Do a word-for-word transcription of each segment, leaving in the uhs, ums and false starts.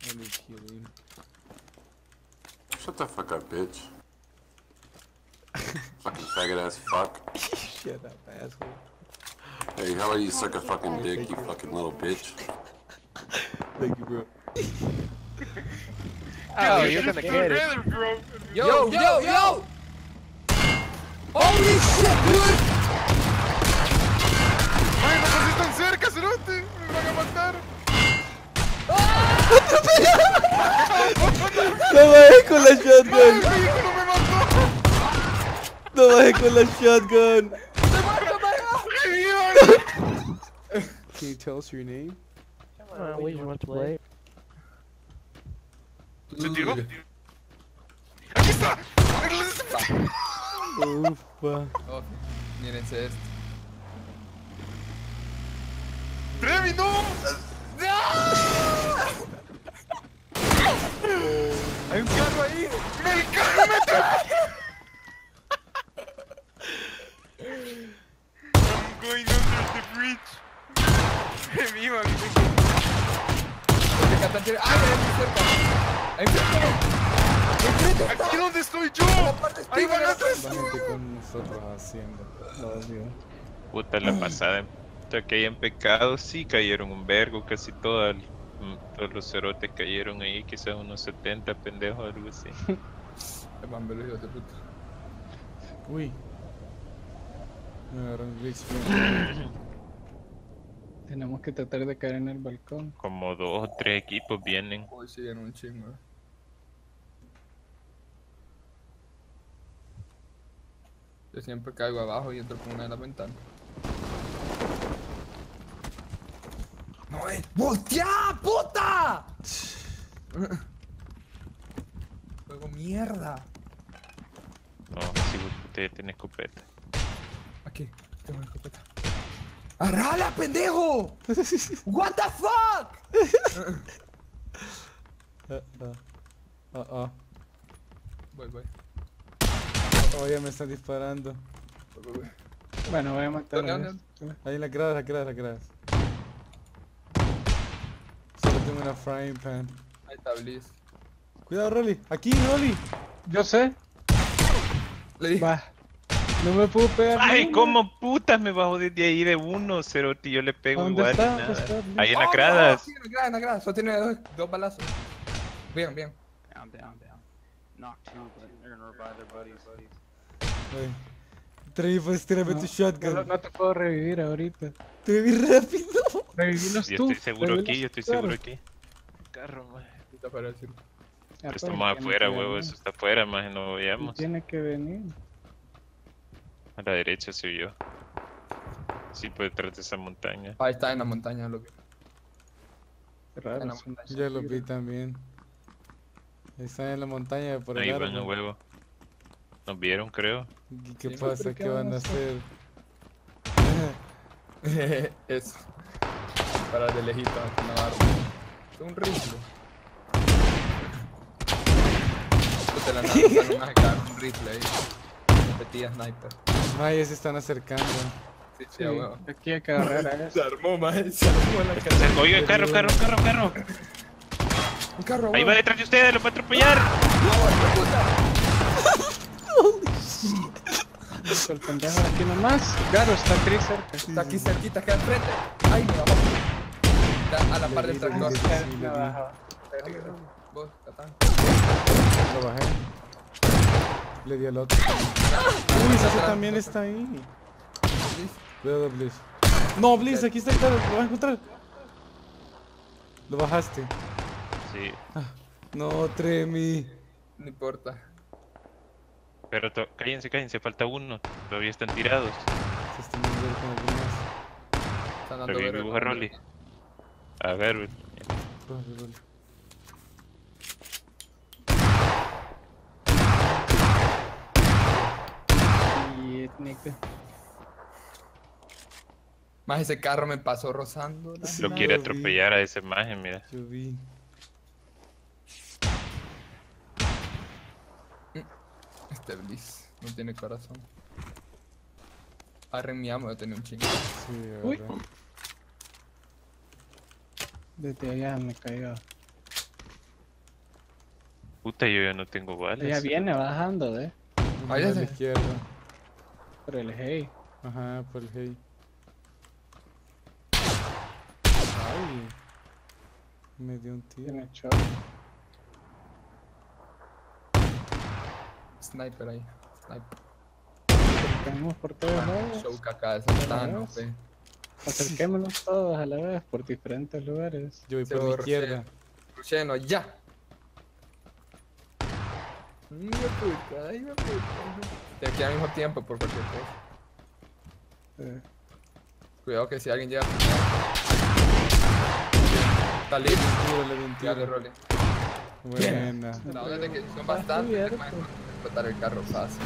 Shut the fuck up, bitch. Fucking faggot ass fuck. Shut up, asshole. Hey, how about you suck a fucking dick, you fucking little bitch? Thank you, bro. Oh, you're gonna get it. Yo, yo, yo! Holy shit, dude! Ay, no pasé tan cerca, cerote. Me van a matar. No bajé con la shotgun. El vehículo me mató. No bajé con la shotgun. Can you tell us your name? Uh, we just want to play. ¿Se tiró? ¡Aquí está! Ufa. Oh, mírense esto. ¡Trevi, no! ¡Hay un carro ahí! ¡El carro me trae! I'm going under the bridge. ¡Viva! Este cantante tiene- ¡Ay, ahí muy cerca! ¡Ahí cerca! ¡Enfrente está! ¿Aquí donde estoy yo? ¡Ahí van atrás! La gente con nosotros haciendo. Obvio. Puta, la pasada. Que hayan pecado, sí cayeron un vergo, casi todo el- mm, todos los cerotes cayeron ahí, quizás unos setenta pendejos, algo así. Es más veloz, hijo de puta. Uy. Me agarraron glitch. Tenemos que tratar de caer en el balcón. Como dos o tres equipos vienen. Hoy sí viene un chingo. Yo siempre caigo abajo y entro por una de las ventanas. ¡No es! ¡Voltea, puta! Juego mierda. No, si usted tiene escopeta. Aquí, tengo una escopeta. ¡Arrala, pendejo! What the fuck? Ah, ah. Ah, ah. Voy, voy. Oh, ya me están disparando. voy, voy, voy. Bueno, voy a matar ¿Dónde, a dónde? este. Ahí en las gradas, las gradas, las gradas. Solo tengo una frying pan. Ahí está Bliss. Cuidado, Rolly. Aquí, Rolly. Yo sé. Le dije. Va. No me puedo pegar. Ay, ni una. cómo putas me bajo desde ahí de uno, cerote, yo le pego ¿Dónde igual. está? y ¿Dónde nada. está? Ahí en Oh, las no, gradas. sí, en la grada, en la grada. Solo tiene dos, dos balazos. Bien, bien. Down, down, down. Knock two, but they're gonna revive their buddies. Ay. Trevi, pues tírame No, tu No, shotgun. no te puedo revivir ahorita. Trevi, rápido. Revivirlos Yo tú. estoy seguro revívelos aquí, yo estoy tú, seguro claro. aquí. Carro, maje. Está para decir. Ah, Pero pues, estamos tiene afuera, que huevo, venir. eso está afuera, maje, no veamos. Tiene que venir. A la derecha soy yo. Sí, por detrás de esa montaña. Ahí está en la montaña, lo que. Qué raro. En la sí. montaña. Ya lo vi también. Están en la montaña por el Ahí van a árbol. huevo. Nos vieron, creo. ¿Y qué Sí, pasa? pero ¿Qué ¿qué van van a a hacer? Eso. Para de lejito, no darlo. Es un rifle. Esto te la nada, sale más acá, un rifle ahí. Repetida sniper. Ay, ya se están acercando. Sí, sí, Sí, a huevo. aquí hay que agarrar a Se eso. armó, maje, se armó en la cara. Oiga, carro, carro, carro, carro. Un carro, Ahí huevo. va detrás de ustedes, lo va a atropellar. El pendejo de aquí nomás. Claro, está Chris cerca. Está aquí cerquita, acá enfrente. Ay, me bajó. Está a la par del tractor. Sí, sí, Me lo vi. bajó. Vos, Catán. Lo bajé. Le di al otro. Uy, ese también está ahí. Cuidado, Bliss. No, Bliss, aquí está el carro, lo vas a encontrar. Lo bajaste. Sí, No, Tremi. No importa. pero to- cállense, cállense, falta uno. Todavía están tirados. Se están viendo con alguien más. Están dando Revive, verga. dibuja Rolly. A ver, güey. Rolly, Rolly. Y étnica. Más ese carro me pasó rozando. la- Sí, Lo no, quiere lo vi. atropellar a esa imagen, mira. Yo vi. Este Bliss no tiene corazón. Arren mi amo, yo tenía un chingo. Sí, Uy. ¿verdad? Desde allá me cayó. Puta, yo ya no tengo balas. Ya viene bajando, eh. Ahí a la izquierda. Por el hey. Ajá, por el hey. Ay. Me dio un tiro. Tiene shot. Sniper ahí. Sniper. Tenemos por todos lados. Show caca, eso está, no Vamos. sé. Acerquémonos todos a la vez por diferentes lugares. Yo voy Se por la borra, izquierda. Luciano, ya. Ay, me puta, ay, me puta. De aquí al mismo tiempo, por cualquier cosa. Eh, Cuidado que si alguien llega. Está listo. Tiro, le di un Ya le tiro. role. Buena. La onda es de que son bastantes, es más fácil explotar el carro fácil.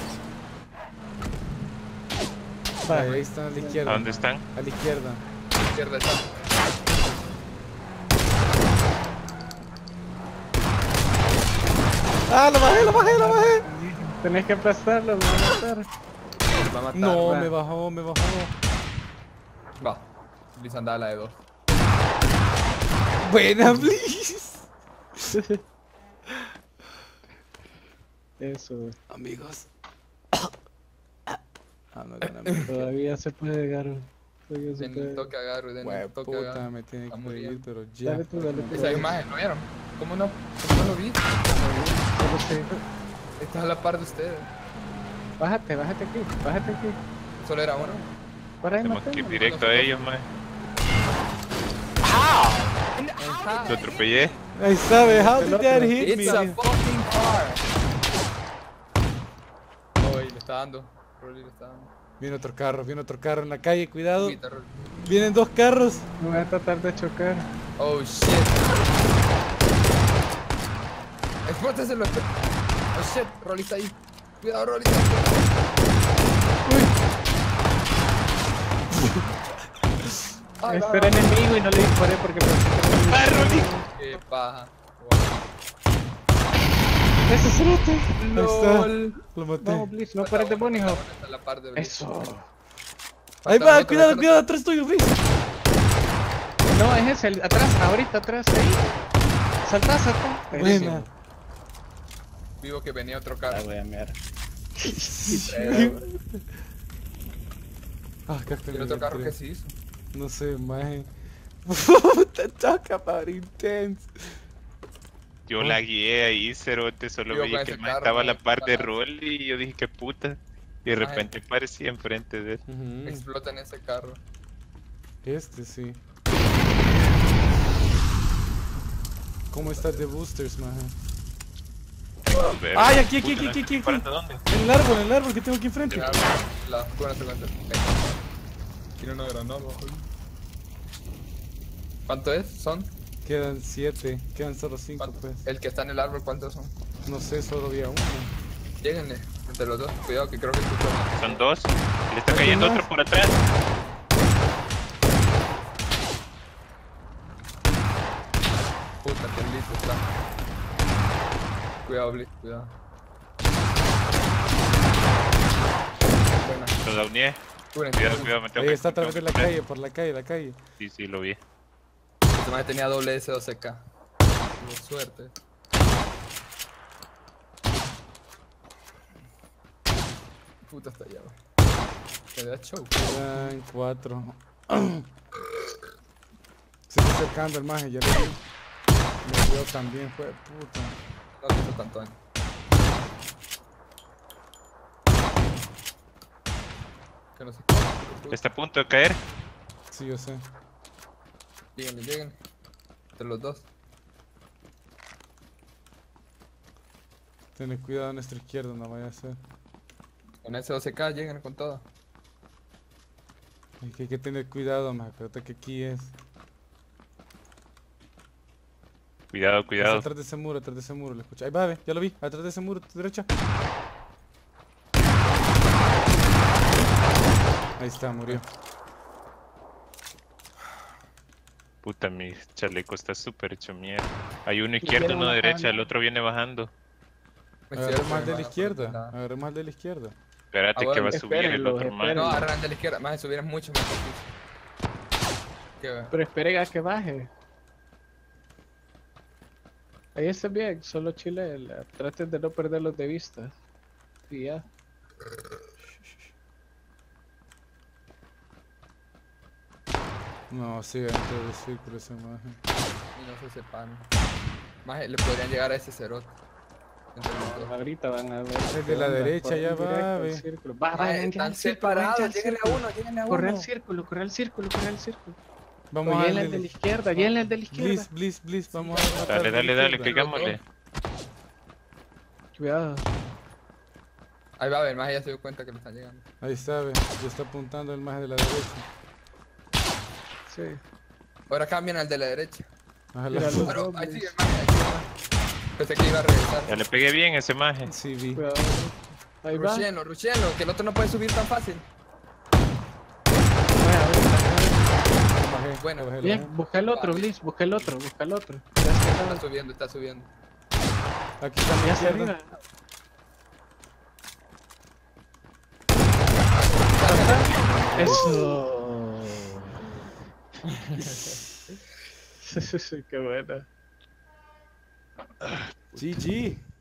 Ahí, ahí están a la ¿A izquierda. dónde están? A la izquierda. Izquierda está. ¡Ah, lo bajé, lo bajé, lo bajé! Tenés que aplastarlo, me van a matar. Va a matar. No, va. me bajó, me bajó. Va. Liz andaba la de dos. Buena, please. Eso, Amigos. Ah, no gana mi. todavía se puede, Garo. Todavía se Den un puede. toque a Garu, den Hue un toque a puta, Garu. me tiene Está que muy ir, bien. pero ya. Dale tú, dale tú. Esa imagen, ¿no vieron? ¿Cómo no? ¿Cómo no lo vi? Solo sé. Está a la par de ustedes. Bájate, bájate aquí, bájate aquí. Solo era uno. Para ahí, Tenemos que ir matémoslo. directo a ellos, man. Lo atropellé. Ahí sabe, how did that hit It's a me? fucking car. Oh, y le está dando. Rolly le está dando. Viene otro carro, viene otro carro en la calle, cuidado. Quita, Rolly. Vienen dos carros. Me voy a tratar de chocar. Oh shit. Explótaselo. Oh shit, Rolly está ahí. Cuidado, Rolly. Ay, Este era enemigo y no le disparé porque pensé que era enemigo. qué paja. ¡Ese cerote! Ahí está. Lo maté. Vamos, please, no pares de Bunny Hop. Está a la par de Blitz. Eso. Ahí Falta va, otro, cuidado, falta cuidado, atrás tuyo, Luis. No, es ese, el- atrás, ahorita, atrás, ahí. Saltá, saltá. Buena. Vivo que venía otro Ah, carro. voy a mirar. Ah, acá ¿Y el otro carro qué se hizo? No sé, maje. Puta, talk about intense. Yo la guié ahí, cerote, solo Yo veía con que ese el man carro, estaba a la no, par de para- Roll y yo dije, qué puta. Y de Ay. repente aparecía enfrente de él. Ujú. Explota en ese carro. Este sí. ¿Cómo estás de boosters, maje? Verga, Ay, aquí, aquí, puta, aquí, aquí, aquí. ¿para dónde? En el árbol, en el árbol que tengo aquí enfrente. Tirar la buena secuencia. Tiene una granada. ¿Cuánto es? ¿Son? Quedan siete, quedan solo cinco, ¿Cuánto? pues. El que está en el árbol, ¿cuántos son? No sé, solo había uno. Lléguenle, entre los dos. Cuidado que creo que escucho. Son dos. Le está cayendo otro por atrás. Puta, que listo está. Cuidado, Blitz, cuidado. Buena. Lo downeé. Cúbrense, Cuidado, cúbrense. cuidado, me tengo Ahí que está a través de la tengo que- calle, por la calle, la calle. Sí, sí, lo vi. Este man tenía doble S doce K. Tuvo suerte. Puta, está allá, güey. Se da show. Quedan cuatro. Se está acercando el maje, ya lo vi. Me vio también, fue puta. No te hizo tanto daño. Que no sé qué. Está a punto de caer. Sí, yo sé. Lleguen, lleguen. Entre los dos. Ten cuidado a nuestra izquierda, no vaya a ser. Con ese doce K lleguen con todo. Hay que, hay que tener cuidado, maje. Acuérdate que aquí es. Cuidado, Es cuidado. atrás de ese muro, atrás de ese muro, lo escuché. Ahí va, ve, ya lo vi. Atrás de ese muro, a tu derecha. Ahí está, murió. Puta, mi chaleco está súper hecho mierda. Hay uno izquierdo, quiero uno una derecha, bala. el otro viene bajando. Me Agarré hicieron más de la por izquierda. la- Agarré más de la izquierda. Espérate Ah, que bueno, va a subir el espérenlo, otro man. espérenlo. No, agarran de la izquierda. Más de subir es mucho más difícil. ¿Qué va? Pero espere a que baje. Ahí está bien, solo Chile, la- traten de no perderlos de vista. Y ya. No, sí, dentro del círculo esa imagen. Y no se separan. Más le podrían llegar a ese cerote. Entre los dos. Ahorita van a ver. El de qué la onda, derecha corren ya directo va, al ve. círculo. Va, va, Maje, vayan están al círculo, vayan separados, al lléguenle a círculo. uno, lléguenle a Corre uno. al círculo, corre al círculo, corre al círculo. Vamos a Lléguenle al darle. de la izquierda, lléguenle al de la izquierda. Bliss, Bliss, Bliss, vamos a matar Dale, al de dale, la dale, izquierda. pegámosle. Cuidado. Ahí va a ver, más ya se dio cuenta que le están llegando. Ahí está, ve. Ya está apuntando el más de la derecha. Sí. Ahora cambian al de la derecha. Ojalá. Mira, los Pero dos, ahí Bliss. sigue el maje, ahí sigue el maje. Pensé que iba a regresar. Ya le pegué bien ese maje. Sí, vi. Cuidado. Ahí va. Rushenlo, rushenlo, que el otro no puede subir tan fácil. Vaya, a ver, Bajé, Bueno, bajé, bien, bajé. busca el otro, Bliss, busca el otro, busca el otro. Ya está, Está subiendo, está subiendo. Aquí está mi ya está izquierda. arriba. Eso. Qué buena. G G.